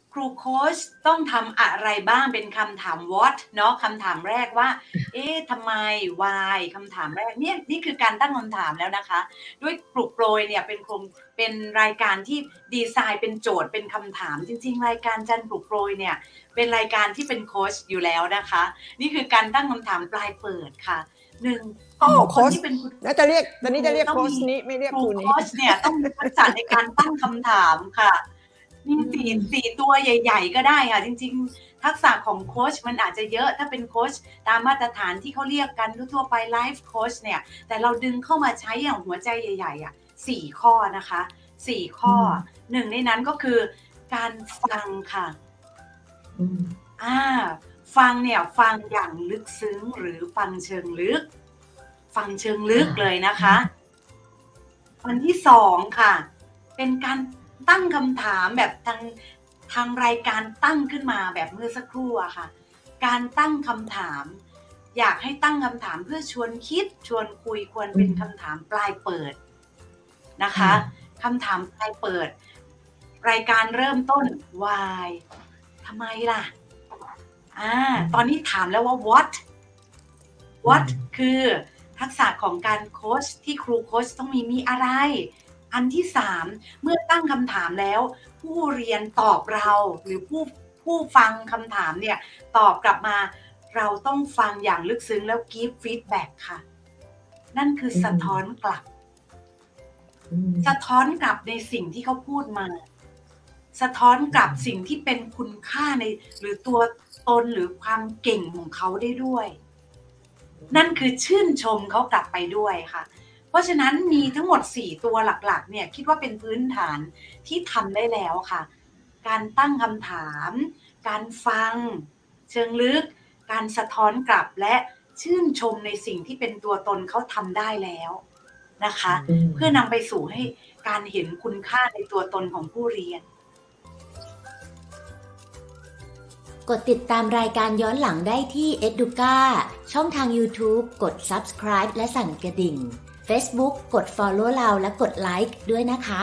ครูโค้ชต้องทำอะไรบ้างเป็นคำถาม what เนาะคำถามแรกว่าทำไม why คำถามแรกเนี่ยนี่คือการตั้งคำถามแล้วนะคะด้วยปลุกโปรยเนี่ยเป็นรายการที่ดีไซน์เป็นโจทย์เป็นคำถามจริงๆรายการจันปลุกโปรยเนี่ยเป็นรายการที่เป็นโค้ชอยู่แล้วนะคะนี่คือการตั้งคำถามปลายเปิดค่ะโค้ชที่เป็นแล้วจะเรียกตอนนี้จะเรียกโค้ชนี้ไม่เรียกครูนี้โค้ชเนี่ยต้องมีทักษะในการตั้งคำถามค่ะนี่สี่ตัวใหญ่ๆก็ได้ค่ะจริงๆทักษะของโค้ชมันอาจจะเยอะถ้าเป็นโค้ชตามมาตรฐานที่เขาเรียกกันทั่วไปไลฟ์โค้ชเนี่ยแต่เราดึงเข้ามาใช้อย่างหัวใจใหญ่ๆอ่ะ4ข้อนะคะ4ข้อหนึ่งในนั้นก็คือการฟังค่ะฟังเนี่ยฟังอย่างลึกซึ้งหรือฟังเชิงลึกเลยนะคะอันที่2ค่ะเป็นการตั้งคำถามแบบทางรายการตั้งขึ้นมาแบบเมื่อสักครู่อะค่ะการตั้งคำถามอยากให้ตั้งคำถามเพื่อชวนคิดชวนคุยควรเป็นคำถามปลายเปิดนะคะคำถามปลายเปิดรายการเริ่มต้น why ทำไมล่ะตอนนี้ถามแล้วว่า what คือทักษะของการโค้ชที่ครูโค้ชต้องมีอะไรอันที่3เมื่อตั้งคำถามแล้วผู้เรียนตอบเราหรือผู้ฟังคำถามเนี่ยตอบกลับมาเราต้องฟังอย่างลึกซึ้งแล้ว give feedback ค่ะนั่นคือสะท้อนกลับในสิ่งที่เขาพูดมาสะท้อนกลับสิ่งที่เป็นคุณค่าในหรือตัวตนหรือความเก่งของเขาได้ด้วยนั่นคือชื่นชมเขากลับไปด้วยค่ะเพราะฉะนั้นมีทั้งหมด4ตัวหลักๆเนี่ยคิดว่าเป็นพื้นฐานที่ทำได้แล้วค่ะการตั้งคำถามการฟังเชิงลึกการสะท้อนกลับและชื่นชมในสิ่งที่เป็นตัวตนเขาทำได้แล้วนะคะเพื่อนำไปสู่ให้การเห็นคุณค่าในตัวตนของผู้เรียนกดติดตามรายการย้อนหลังได้ที่ Educa ช่องทาง YouTube กด Subscribe และสั่นกระดิ่ง Facebook กด Follow เราและกดไลค์ด้วยนะคะ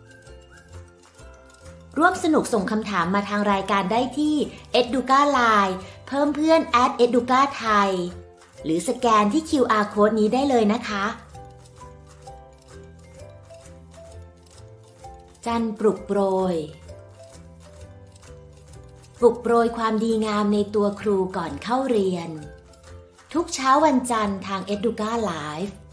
ร่วมสนุกส่งคำถามมาทางรายการได้ที่ Educa Line เพิ่มเพื่อน @Educa Thai หรือสแกนที่ QR Code นี้ได้เลยนะคะจันปลุกโปรยความดีงามในตัวครูก่อนเข้าเรียนทุกเช้าวันจันทร์ทาง Educa Live